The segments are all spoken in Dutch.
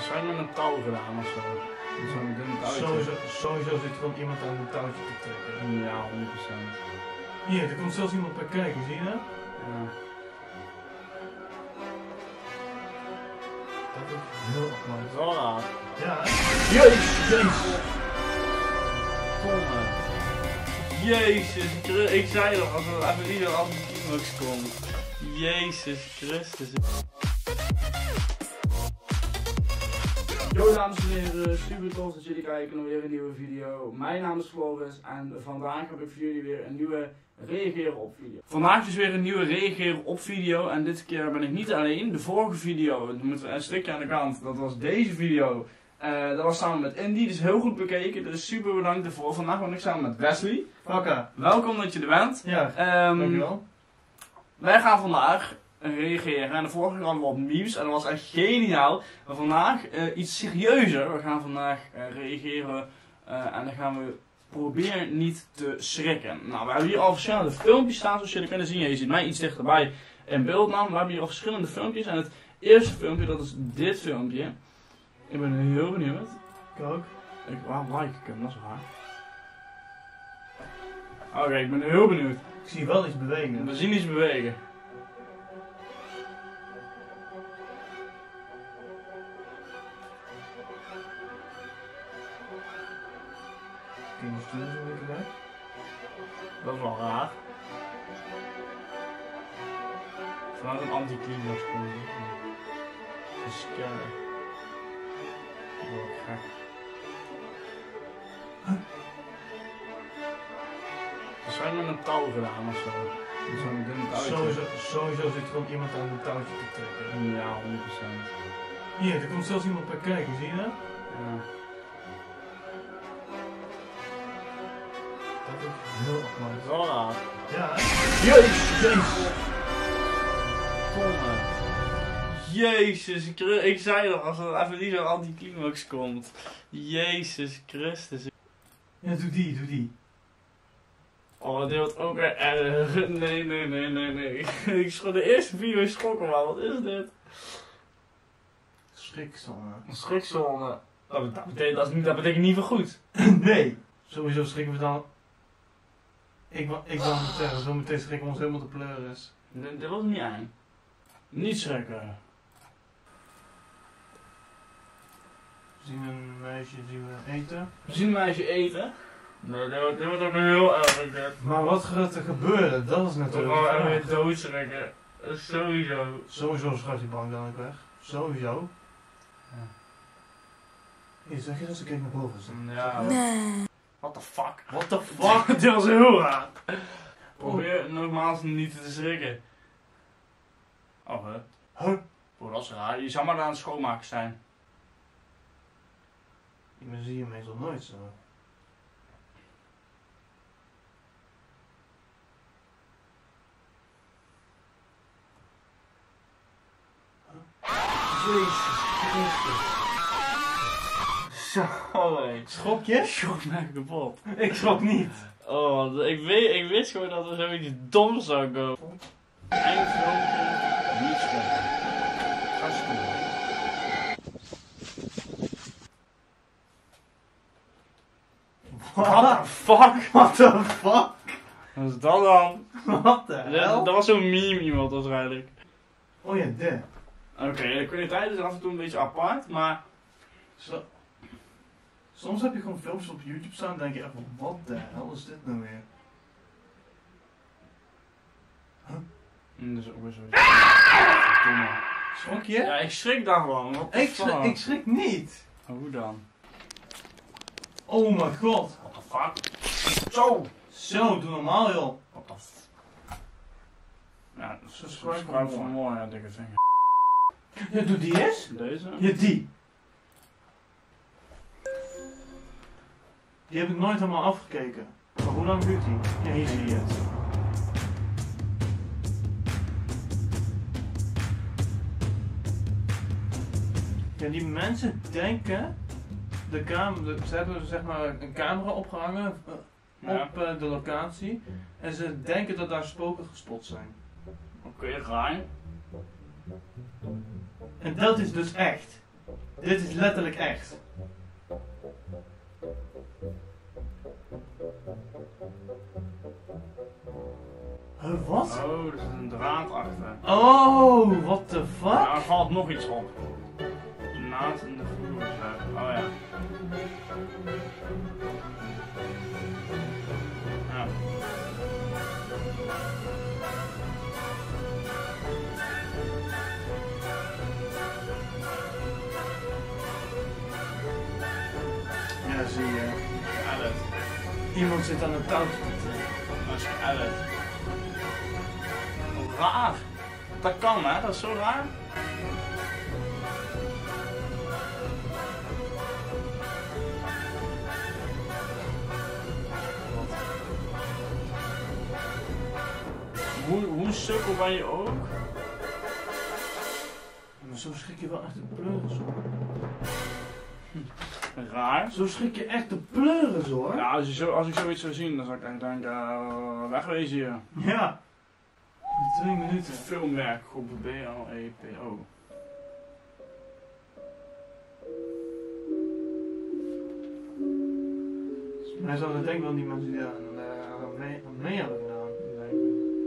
Waarschijnlijk met een touw gedaan of zo. Zo'n dun touwtje. Sowieso zit gewoon iemand aan een touwtje te trekken. Ja, 100%. Hier, er komt zelfs iemand bij kijken, zie je dat? Ja. Dat is heel apart. Zo raar. Ja, hè? Jezus! Domme. Jezus Christus. Ik zei nog, als er even niet als een climax komt. Jezus Christus. Yo dames en heren, super tof dat jullie kijken naar weer een nieuwe video. Mijn naam is Floris en vandaag heb ik voor jullie weer een nieuwe reageren op video. Vandaag dus weer een nieuwe reageren op video en dit keer ben ik niet alleen. De vorige video, dan moeten we een stukje aan de kant, dat was deze video. Dat was samen met Indy, dus heel goed bekeken, dus super bedankt ervoor. Vandaag ben ik samen met Wesley. Fakka. Welkom dat je er bent. Ja, dankjewel. Wij gaan vandaag reageren en de vorige keer hadden we op memes en dat was echt geniaal. Maar vandaag iets serieuzer. We gaan vandaag reageren en dan gaan we proberen niet te schrikken. Nou, we hebben hier al verschillende filmpjes staan zoals jullie kunnen zien. Je ziet mij iets dichterbij in beeld namelijk. We hebben hier al verschillende filmpjes en het eerste filmpje dat is dit filmpje. Ik ben heel benieuwd. Ik ook. Waarom like ik hem? Dat is waar. Oké, ik ben heel benieuwd. Ik zie wel iets bewegen. We zien iets bewegen. Kun je stoel zo lekker bij? Dat is wel raar. Vanuit een anticlimax komt. Dat is scary. Oh, gek. Waarschijnlijk met een touw gedaan of zo. Zo'n dun touwtje. Sowieso zit gewoon iemand aan een touwtje te trekken. Ja, 100%. Hier, er komt zelfs iemand bij kijken, zie je dat? Ja. Dat is heel apart. Zo raar. Ja, hè? Jezus! Domme. Jezus Christus. Ik zei nog, als er even niet zo'n anticlimax komt. Jezus Christus. Ja, doe die. Oh, dit wordt ook weer erg. Nee. Ik schrok de eerste video schrokken maar. Wat is dit? Schrikzone. Een schrikzone. Dat betekent niet voor goed. Nee. Sowieso schrikken we dan. Ik wil niet zeggen, zo meteen schrikken we ons helemaal te pleuris. Dit was niet eng. Niet schrikken. Zien we een meisje, zien we eten. We zien een meisje eten. Nee, dit wordt ook heel erg dit. Maar wat gaat er gebeuren? Dat is natuurlijk. Oh, en weer doodschrikken. Sowieso. Sowieso schuift die bank dan ook weg. Sowieso. Ja. Hier, zeg je dat ze kijk naar boven staan? Ja. Nee. What the fuck? What the fuck? Dit was heel raar. Probeer nogmaals niet te schrikken. Oh, hè? Huh? Oh, dat is raar. Je zou maar aan het schoonmaken zijn. Die mensen zie je meestal nooit zo. Jezus Christus. Zo, hé. Schrok je? Schrok mij kapot. Ik schrok niet. Oh, ik wist gewoon dat er zoiets doms zou komen. Eén filmpje, niet schrikken. Ga stoelen. What the fuck? What the fuck? Wat is dat dan? Wat de hel? Dat was zo'n meme iemand waarschijnlijk. Oh ja, dit. Oké, de kwaliteit is af en toe een beetje apart, maar... Zo. Soms heb je gewoon filmpjes op YouTube staan en denk je echt van, wat de hel is dit nou weer? Dat is ook weer zo. Verdomme. Schrok je? Ja, ik schrik daar gewoon. What the fuck? Ik schrik niet. Oh, hoe dan? Oh mijn god. What the fuck? Zo! Zo, doe normaal joh. What the fuck? Ja, Subscribe voor mooi, ja, dikke vinger. Ja, doe die eens. Deze? Ja, die. Die heb ik nooit helemaal afgekeken. Maar hoe lang duurt die? Ja, hier zie je het. Ja, die mensen denken, ze hebben zeg maar een camera opgehangen op de locatie en ze denken dat daar spoken gespot zijn. Oké, raar. En dat is dus echt. Dit is letterlijk echt. Wat? Oh, er is een draad achter. Oh, what the fuck? Ja, er valt nog iets op. Naad in de vloer. Oh ja. Ja. Ja, zie je. Edit. Iemand zit aan een touwtje te trekken. Dat is geëdit. Wat raar. Dat kan hè, dat is zo raar. Hoe sukkel ben je ook? Maar zo schrik je wel echt de pleuris hoor. Raar. Zo schrik je echt de pleuris hoor. Ja, als ik zoiets zou zien, dan zou ik echt denken, wegwezen hier. Ja. 2 minuten. Filmwerk, groep BLEPO. Hij zou denk ik wel die mensen die daar mee hebben gedaan. Denk ik.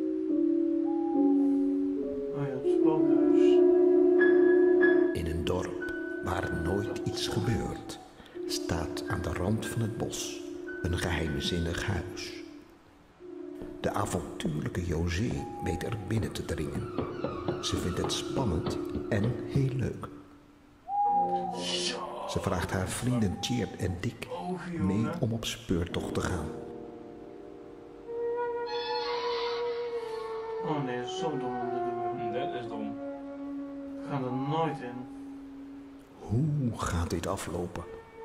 Oh ja, het spookhuis. In een dorp waar nooit iets gebeurt, staat aan de rand van het bos een geheimzinnig huis. De avontuurlijke José weet er binnen te dringen. Ze vindt het spannend en heel leuk. Ze vraagt haar vrienden Tjeerd en Dick mee om op speurtocht te gaan. Oh nee, dat is zo dom om te doen. Dit is dom. Ik ga er nooit in. Hoe gaat dit aflopen?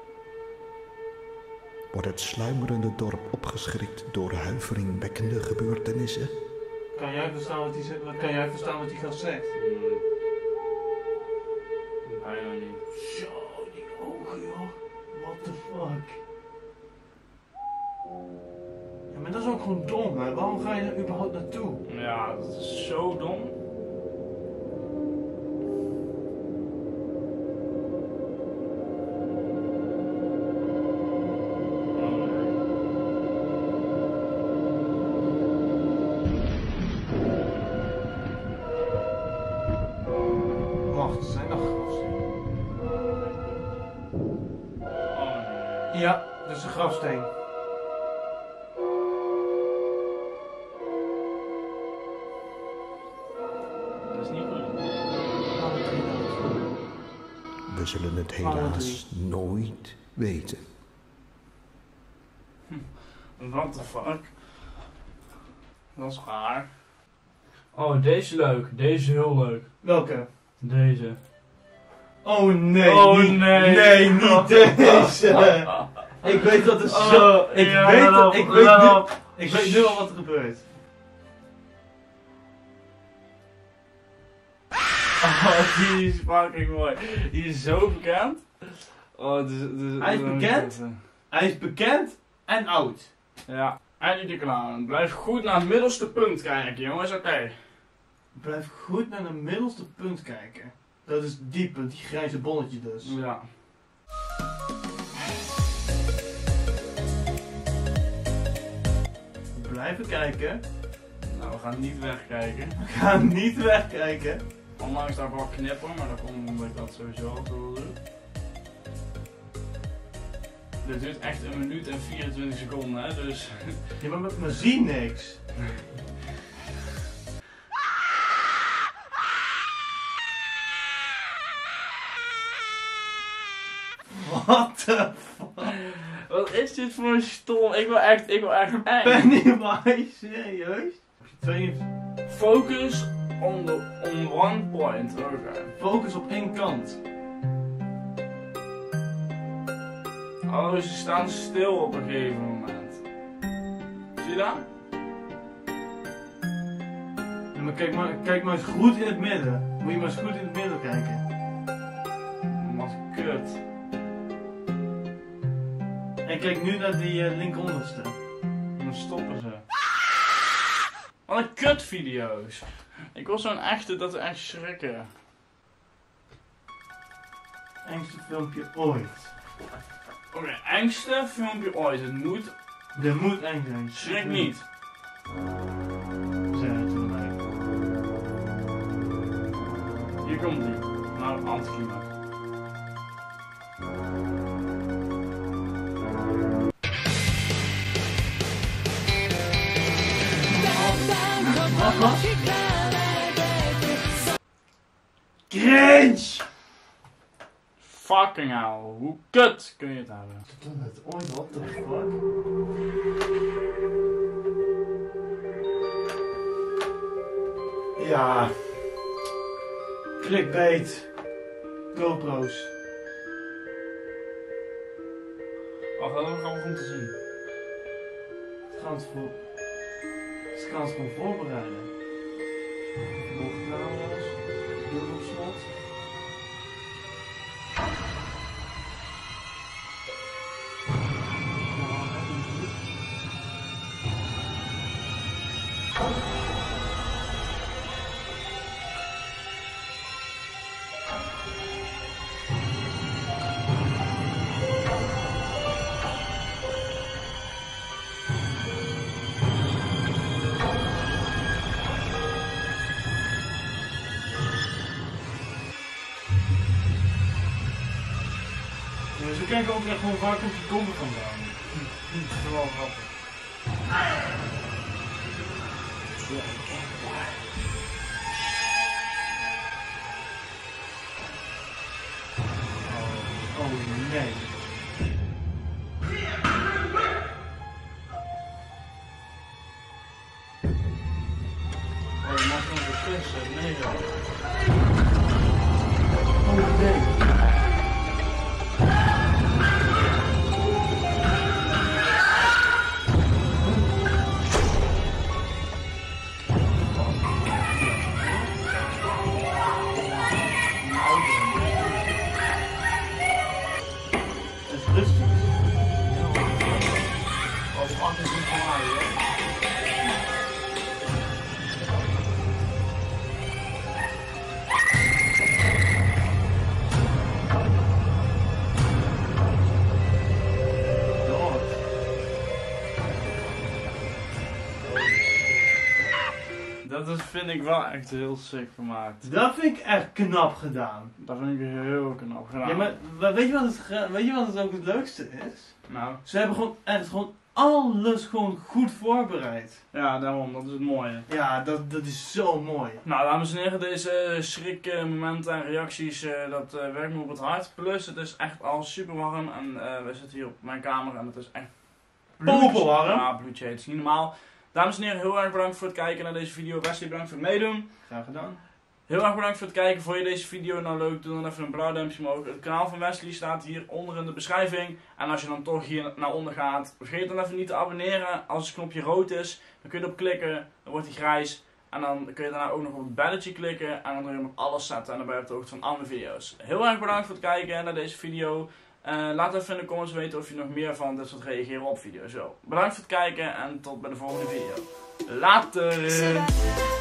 Wordt het sluimerende dorp opgeschrikt door huiveringwekkende gebeurtenissen? Kan jij verstaan wat hij zegt? Kan jij verstaan wat hij gaat zeggen? Bijna niet. Zo, die ogen joh. What the fuck? Ja, maar dat is ook gewoon dom hè. Waarom ga je er überhaupt naartoe? Ja, dat is zo dom. Wacht, zijn nog grafstenen? Oh nee. Ja, dat is een grafsteen. Dat is niet goed. Alle drie dood. We zullen het helaas nooit weten. What the fuck? Dat is raar. Oh, deze is leuk. Deze is heel leuk. Welke? Deze. Oh nee, Oh, niet, nee. nee, niet deze. Ik weet dat het zo. Ik ja, weet let het. op, Ik let weet nu al wat er gebeurt. Oh, die is fucking mooi. Die is zo bekend. Oh, Hij is bekend? Hij is bekend en oud. Ja. En die klaar. Blijf goed naar het middelste punt kijken, jongens. Oké. Blijf goed naar de middelste punt kijken. Dat is die punt, die grijze bolletje dus. Ja. Blijven kijken. Nou, we gaan niet wegkijken. Ga niet wegkijken. Ondanks dat ik wel knippen, maar dat komt omdat ik dat sowieso altijd wil doen. Dit duurt echt 1 minuut en 24 seconden, hè, dus... Ja, maar zie niks. What the fuck? Wat is dit voor een stom? Ik wil echt eng. Pennywise, serieus? 2 Focus on one point. Oké. focus op één kant. Oh, ze staan stil op een gegeven moment. Zie je dat? Ja, maar kijk maar eens goed in het midden. Moet je maar eens goed in het midden kijken. Wat kut. En kijk nu naar die linkonderste. Dan stoppen ze. Wat een kut video's. Ik wil zo'n echte dat we echt schrikken. engste filmpje ooit. Oké, engste filmpje ooit. Het moet. Er moet eng zijn. Schrik niet. Zeg het voor mij. Hier komt die. Nou, anticlimax. Wat? Cringe! Fucking hell. Hoe kut kun je het hebben? Toen het ooit, what the fuck? Ja. Clickbait. GoPro's. Wacht, dat is nog allemaal om te zien. Ze gaan het gewoon voorbereiden. Bovencamera's. Dubbel slot. Ja, ze kijken ook echt gewoon waar komt die kommer vandaan. Dat is wel grappig. Oh nee. Oh, je mag nog een kussen. Nee, zo. Oh nee. Dat vind ik wel echt heel sick gemaakt. Dat vind ik echt knap gedaan. Dat vind ik heel knap gedaan. Ja, maar weet je wat het ook het leukste is? Nou, Ze hebben gewoon echt gewoon alles gewoon goed voorbereid. ja, daarom. Dat is het mooie. Ja, dat is zo mooi. Nou, dames en heren, deze schrikmomenten en reacties, dat werkt me op het hart. Plus, het is echt al super warm en we zitten hier op mijn kamer en het is echt Popelwarm? Ja, bloedje heet. Het is niet normaal. Dames en heren, heel erg bedankt voor het kijken naar deze video. Wesley, bedankt voor het meedoen. Graag gedaan. Heel erg bedankt voor het kijken. Vond je deze video nou leuk, doe dan even een blauw duimpje omhoog. Het kanaal van Wesley staat hier onder in de beschrijving. En als je dan toch hier naar onder gaat, vergeet dan even niet te abonneren. Als het knopje rood is, dan kun je erop klikken. Dan wordt hij grijs. En dan kun je daarna ook nog op het belletje klikken. En dan doe je hem op alles zetten en dan ben je op de hoogte van andere video's. Heel erg bedankt voor het kijken naar deze video. Laat even in de comments weten of je nog meer van dit soort reageren op video's wil. Bedankt voor het kijken en tot bij de volgende video. Later!